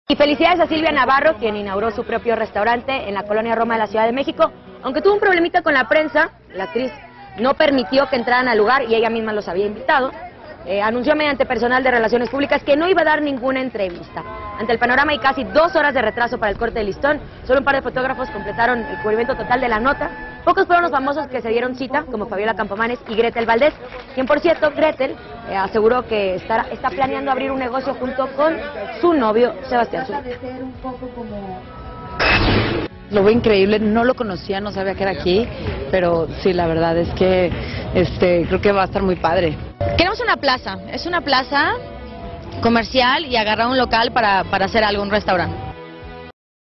Y felicidades a Silvia Navarro, quien inauguró su propio restaurante en la colonia Roma de la Ciudad de México. Aunque tuvo un problemita con la prensa, la actriz no permitió que entraran al lugar y ella misma los había invitado. Anunció mediante personal de Relaciones Públicas que no iba a dar ninguna entrevista. Ante el panorama y casi 2 horas de retraso para el corte de listón, solo un par de fotógrafos completaron el cubrimiento total de la nota. Pocos fueron los famosos que se dieron cita, como Fabiola Campomanes y Gretel Valdés, quien por cierto, Gretel, aseguró que está planeando abrir un negocio junto con su novio, Sebastián Zurita. Lo veo increíble, no lo conocía, no sabía que era aquí, pero sí, la verdad es que creo que va a estar muy padre. Queremos una plaza, es una plaza comercial y agarrar un local para hacer algo, un restaurante.